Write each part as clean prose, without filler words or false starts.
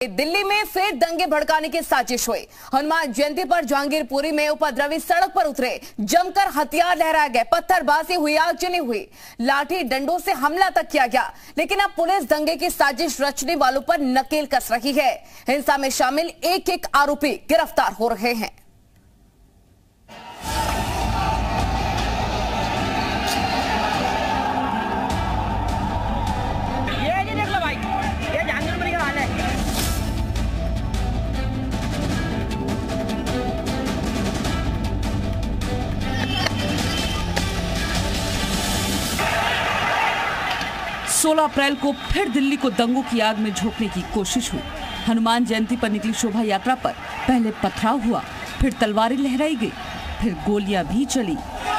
दिल्ली में फिर दंगे भड़काने की साजिश हुई। हनुमान जयंती पर जहांगीरपुरी में उपद्रवी सड़क पर उतरे, जमकर हथियार लहराए गए, पत्थरबाजी हुई, आगजनी हुई, लाठी डंडों से हमला तक किया गया। लेकिन अब पुलिस दंगे की साजिश रचने वालों पर नकेल कस रही है। हिंसा में शामिल एक एक आरोपी गिरफ्तार हो रहे हैं। सोलह अप्रैल को फिर दिल्ली को दंगों की आग में झोंकने की कोशिश हुई। हनुमान जयंती पर निकली शोभा यात्रा पर पहले पथराव हुआ, फिर तलवारें लहराई गई, फिर गोलियां भी चली।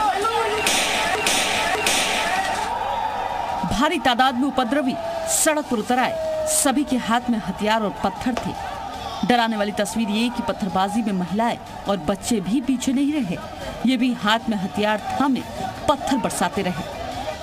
भारी तादाद में उपद्रवी सड़क पर उतर आए। सभी के हाथ में हथियार और पत्थर थे। डराने वाली तस्वीर ये कि पत्थरबाजी में महिलाएं और बच्चे भी पीछे नहीं रहे। ये भी हाथ में हथियार थामे पत्थर बरसाते रहे।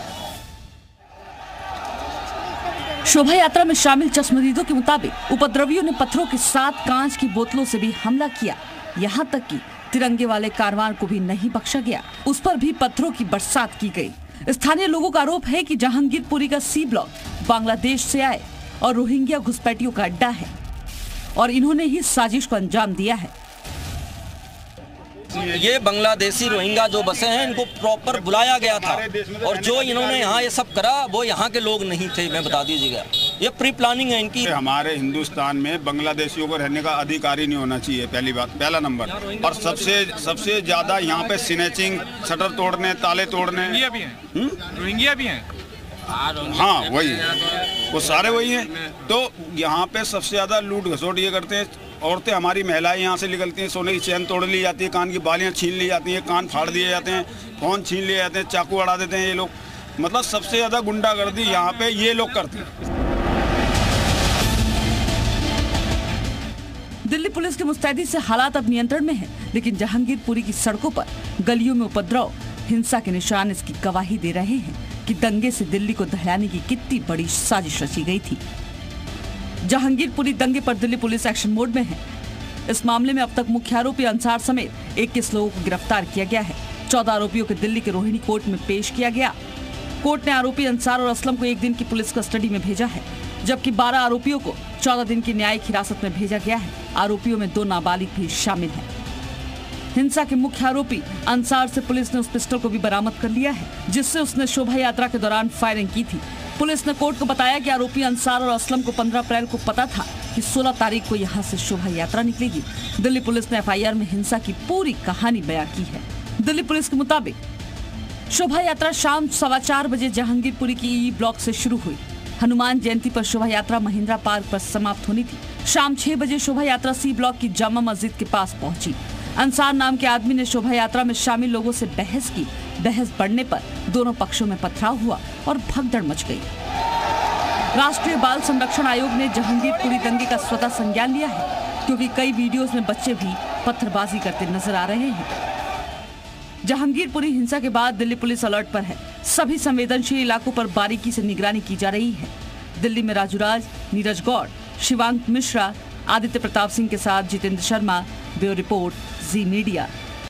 शोभा यात्रा में शामिल चश्मदीदों के मुताबिक उपद्रवियों ने पत्थरों के साथ कांच की बोतलों से भी हमला किया। यहाँ तक कि तिरंगे वाले कारवान को भी नहीं बख्शा गया, उस पर भी पत्थरों की बरसात की गई। स्थानीय लोगों का आरोप है कि जहांगीरपुरी का सी ब्लॉक बांग्लादेश से आए और रोहिंग्या घुसपैठियों का अड्डा है और इन्होंने ही साजिश को अंजाम दिया है। ये बांग्लादेशी रोहिंग्या जो बसे हैं, इनको प्रॉपर बुलाया गया था और जो इन्होंने यहाँ ये सब करा वो यहाँ के लोग नहीं थे। मैं बता दीजिएगा, ये प्री प्लानिंग है इनकी। हमारे हिंदुस्तान में बांग्लादेशियों को रहने का अधिकार ही नहीं होना चाहिए, पहली बात, पहला नंबर। और सबसे ज्यादा यहाँ पे स्नैचिंग, शटर तोड़ने, ताले तोड़ने, रोहिंग्या भी हैं। हाँ वही, वो सारे वही हैं। तो यहाँ पे सबसे ज्यादा लूट घसोट ये करते हैं। औरतें, हमारी महिलाएं यहाँ से निकलती हैं, सोने की चैन तोड़ ली जाती है, कान की बालियाँ छीन ली जाती हैं, कान फाड़ दिए जाते हैं, फोन छीन लिए जाते हैं, चाकू अड़ा देते हैं ये लोग। मतलब सबसे ज्यादा गुंडागर्दी यहाँ पे ये लोग करते हैं। दिल्ली पुलिस की मुस्तैदी से हालात अब नियंत्रण में है, लेकिन जहांगीरपुरी की सड़कों पर गलियों में उपद्रव हिंसा के निशान इसकी गवाही दे रहे हैं कि दंगे से दिल्ली को दहलाने की कितनी बड़ी साजिश रची गई थी। जहांगीरपुरी दंगे पर दिल्ली पुलिस एक्शन मोड में है। इस मामले में अब तक मुख्य आरोपी अंसार समेत 21 लोगों को गिरफ्तार किया गया है। 14 आरोपियों को दिल्ली के रोहिणी कोर्ट में पेश किया गया। कोर्ट ने आरोपी अंसार और असलम को 1 दिन की पुलिस कस्टडी में भेजा है, जबकि 12 आरोपियों को 14 दिन की न्यायिक हिरासत में भेजा गया है। आरोपियों में 2 नाबालिग भी शामिल हैं। हिंसा के मुख्य आरोपी अंसार से पुलिस ने उस पिस्टल को भी बरामद कर लिया है, जिससे उसने शोभा यात्रा के दौरान फायरिंग की थी। पुलिस ने कोर्ट को बताया कि आरोपी अंसार और असलम को 15 अप्रैल को पता था कि 16 तारीख को यहां से शोभा यात्रा निकलेगी। दिल्ली पुलिस ने एफआईआर में हिंसा की पूरी कहानी बयां की है। दिल्ली पुलिस के मुताबिक शोभा यात्रा शाम 4:15 बजे जहांगीरपुरी की ई ब्लॉक से शुरू हुई। हनुमान जयंती पर शोभा यात्रा महिंद्रा पार्क पर समाप्त होनी थी। शाम 6 बजे शोभा यात्रा सी ब्लॉक की जामा मस्जिद के पास पहुंची। अंसार नाम के आदमी ने शोभा यात्रा में शामिल लोगों से बहस की। बहस बढ़ने पर दोनों पक्षों में पथराव हुआ और भगदड़ मच गई। राष्ट्रीय बाल संरक्षण आयोग ने जहांगीरपुरी दंगे का स्वतः संज्ञान लिया है, क्योंकि कई वीडियोस में बच्चे भी पत्थरबाजी करते नजर आ रहे हैं। जहांगीरपुरी हिंसा के बाद दिल्ली पुलिस अलर्ट पर है। सभी संवेदनशील इलाकों पर बारीकी से निगरानी की जा रही है। दिल्ली में राजू राज, नीरज गौड़, शिवांक मिश्रा, आदित्य प्रताप सिंह के साथ Jitendra Sharma. Bureau report, Zee media.